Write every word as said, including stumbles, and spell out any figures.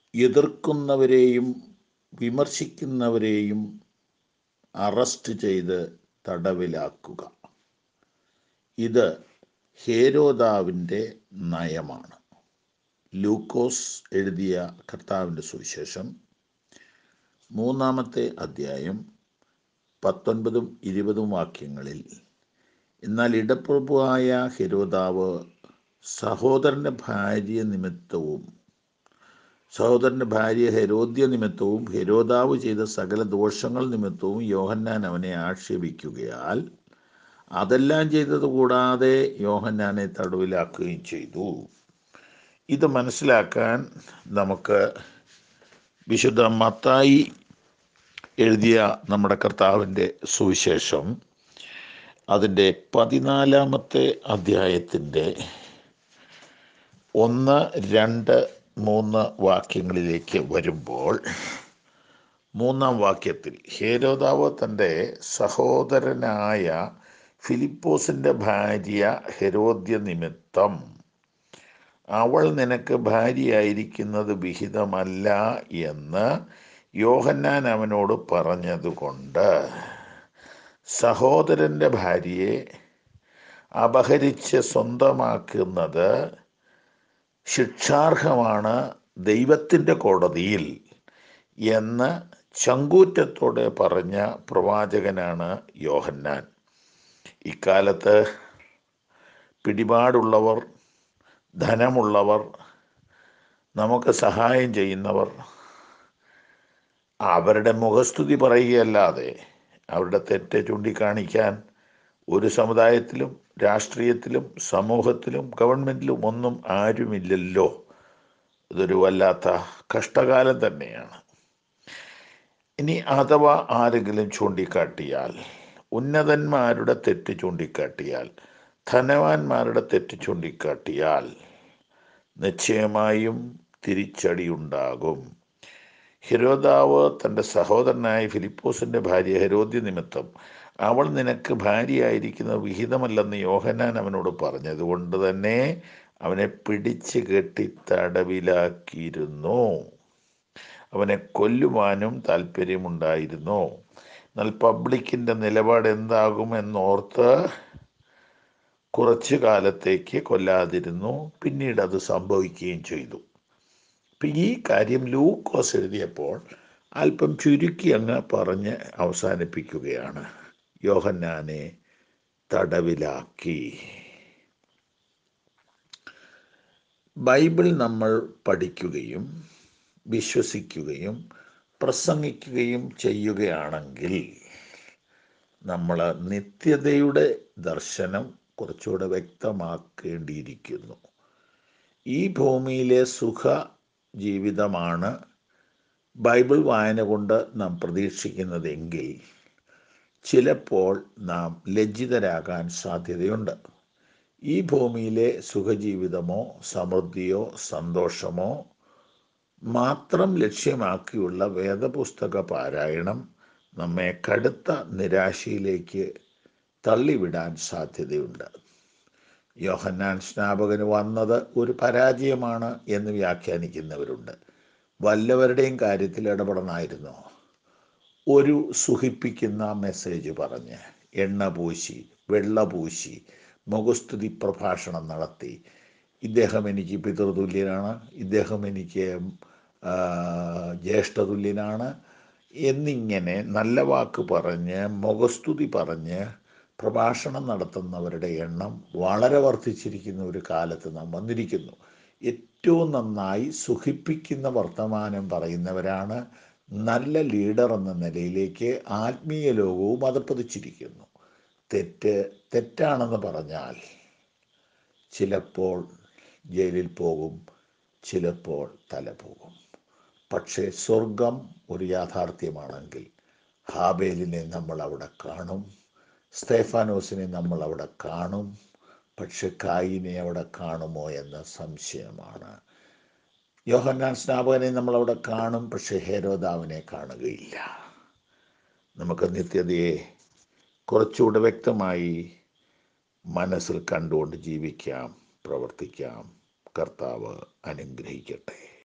എതിർക്കുന്നവരെയും വിമർശിക്കുന്നവരെയും arrest ചെയ്ത് തടവിലാക്കുക. ഇത് ഹേരോദാവിൻ്റെ നയമാണ്. ലൂക്കോസ് എഴുതിയ കർത്താവിൻ്റെ സുവിശേഷം മൂന്നാമത്തെ അധ്യായം പത്തൊൻപതും ഇരുപതും വാക്യങ്ങളിൽ, എന്നാൽ ഇടപ്രഭുവായ ഹെരോദാവ് സഹോദരൻ്റെ ഭാര്യ നിമിത്തവും സഹോദരൻ്റെ ഭാര്യ ഹെരോദ്യ നിമിത്തവും ഹെരോദാവ് ചെയ്ത സകല ദോഷങ്ങൾ നിമിത്തവും യോഹന്നാൻ അവനെ ആക്ഷേപിക്കുകയാൽ അതെല്ലാം ചെയ്തത് കൂടാതെ യോഹന്നാനെ തടവിലാക്കുകയും ചെയ്തു. ഇത് മനസ്സിലാക്കാൻ നമുക്ക് വിശുദ്ധ മത്തായി എഴുതിയ നമ്മുടെ കർത്താവിൻ്റെ സുവിശേഷം അതിൻ്റെ പതിനാലാമത്തെ അധ്യായത്തിൻ്റെ ഒന്ന് രണ്ട് മൂന്ന് വാക്യങ്ങളിലേക്ക് വരുമ്പോൾ, മൂന്നാം വാക്യത്തിൽ ഹേരോദാവ് തൻ്റെ സഹോദരനായ ഫിലിപ്പോസിൻ്റെ ഭാര്യ ഹെരോദ്യ നിമിത്തം അവൾ നിനക്ക് ഭാര്യയായിരിക്കുന്നത് വിഹിതമല്ല എന്ന് യോഹന്നാൻ അവനോട് പറഞ്ഞതുകൊണ്ട് സഹോദരൻ്റെ ഭാര്യയെ അപഹരിച്ച് സ്വന്തമാക്കുന്നത് ശിക്ഷാർഹമാണ് ദൈവത്തിൻ്റെ കോടതിയിൽ എന്ന് ചങ്കൂറ്റത്തോടെ പറഞ്ഞ പ്രവാചകനാണ് യോഹന്നാൻ. ഇക്കാലത്ത് പിടിപാടുള്ളവർ, ധനമുള്ളവർ, നമുക്ക് സഹായം ചെയ്യുന്നവർ അവരുടെ മുഖസ്തുതി പറയുകയല്ലാതെ അവരുടെ തെറ്റ് ചൂണ്ടിക്കാണിക്കാൻ ഒരു സമുദായത്തിലും രാഷ്ട്രീയത്തിലും സമൂഹത്തിലും ഗവൺമെൻറ്റിലും ഒന്നും ആരുമില്ലല്ലോ. ഇതൊരു വല്ലാത്ത കഷ്ടകാലം തന്നെയാണ്. ഇനി അഥവാ ആരെങ്കിലും ചൂണ്ടിക്കാട്ടിയാൽ, ഉന്നതന്മാരുടെ തെറ്റ് ചൂണ്ടിക്കാട്ടിയാൽ, ധനവാന്മാരുടെ തെറ്റ് ചൂണ്ടിക്കാട്ടിയാൽ നിശ്ചയമായും തിരിച്ചടിയുണ്ടാകും. ഹെരോദാവ് തൻ്റെ സഹോദരനായ ഫിലിപ്പോസിൻ്റെ ഭാര്യ ഹെരോദ്യ നിമിത്തം അവൾ നിനക്ക് ഭാര്യയായിരിക്കുന്നത് വിഹിതമല്ലെന്ന് യോഹന്നാൻ അവനോട് പറഞ്ഞതുകൊണ്ട് തന്നെ അവനെ പിടിച്ച് കെട്ടി തടവിലാക്കിയിരുന്നു. അവനെ കൊല്ലുവാനും താല്പര്യമുണ്ടായിരുന്നു. എന്നാൽ പബ്ലിക്കിൻ്റെ നിലപാട് എന്താകുമെന്നോർത്ത് കുറച്ചു കാലത്തേക്ക് കൊല്ലാതിരുന്നു. പിന്നീട് അത് സംഭവിക്കുകയും ചെയ്തു. ഇപ്പം ഈ കാര്യം ലൂക്കോസ് എഴുതിയപ്പോൾ അല്പം ചുരുക്കി അങ്ങ് പറഞ്ഞ് അവസാനിപ്പിക്കുകയാണ്. യോഹന്നാനെ തടവിലാക്കി. ബൈബിൾ നമ്മൾ പഠിക്കുകയും വിശ്വസിക്കുകയും പ്രസംഗിക്കുകയും ചെയ്യുകയാണെങ്കിൽ നമ്മൾ നിത്യതയുടെ ദർശനം കുറച്ചുകൂടെ വ്യക്തമാക്കേണ്ടിയിരിക്കുന്നു. ഈ ഭൂമിയിലെ സുഖ ജീവിതമാണ് ബൈബിൾ വായന കൊണ്ട് നാം പ്രതീക്ഷിക്കുന്നതെങ്കിൽ ചിലപ്പോൾ നാം ലജ്ജിതരാകാൻ സാധ്യതയുണ്ട്. ഈ ഭൂമിയിലെ സുഖജീവിതമോ സമൃദ്ധിയോ സന്തോഷമോ മാത്രം ലക്ഷ്യമാക്കിയുള്ള വേദപുസ്തക പാരായണം നമ്മെ കടുത്ത നിരാശയിലേക്ക് തള്ളിവിടാൻ സാധ്യതയുണ്ട്. യോഹന്നാൻ സ്നാപകന് വന്നത് ഒരു പരാജയമാണ് എന്ന് വ്യാഖ്യാനിക്കുന്നവരുണ്ട്. വല്ലവരുടെയും കാര്യത്തിൽ ഇടപെടണമായിരുന്നു. ഒരു സുഖിപ്പിക്കുന്ന മെസ്സേജ് പറഞ്ഞ് എണ്ണ പൂശി വെള്ള പൂശി മുഖസ്തുതി പ്രഭാഷണം നടത്തി, ഇദ്ദേഹം എനിക്ക് പിതൃതുല്യനാണ്, ഇദ്ദേഹം എനിക്ക് ജ്യേഷ്ഠതുല്യനാണ് എന്നിങ്ങനെ നല്ല വാക്ക് പറഞ്ഞ് മുഖസ്തുതി പറഞ്ഞ് പ്രഭാഷണം നടത്തുന്നവരുടെ എണ്ണം വളരെ വർദ്ധിച്ചിരിക്കുന്ന ഒരു കാലത്ത് നാം വന്നിരിക്കുന്നു. ഏറ്റവും നന്നായി സുഖിപ്പിക്കുന്ന വർത്തമാനം പറയുന്നവരാണ് നല്ല ലീഡർ എന്ന നിലയിലേക്ക് ആത്മീയ ലോകവും അതപ്പതിച്ചിരിക്കുന്നു. തെറ്റ് തെറ്റാണെന്ന് പറഞ്ഞാൽ ചിലപ്പോൾ ജയിലിൽ പോകും, ചിലപ്പോൾ തല പോകും. പക്ഷേ സ്വർഗം ഒരു യാഥാർത്ഥ്യമാണെങ്കിൽ ഹാബേലിനെ നമ്മൾ അവിടെ കാണും, സ്തേഫാനോസിനെ നമ്മൾ അവിടെ കാണും. പക്ഷെ കായിനെ അവിടെ കാണുമോ എന്ന സംശയമാണ്. യോഹന്നാൻ സ്നാപകനെ നമ്മളവിടെ കാണും, പക്ഷെ ഹെരോദാവിനെ കാണുകയില്ല. നമുക്ക് നിത്യതയെ കുറച്ചുകൂടെ വ്യക്തമായി മനസ്സിൽ കണ്ടുകൊണ്ട് ജീവിക്കാം, പ്രവർത്തിക്കാം. കർത്താവ് അനുഗ്രഹിക്കട്ടെ.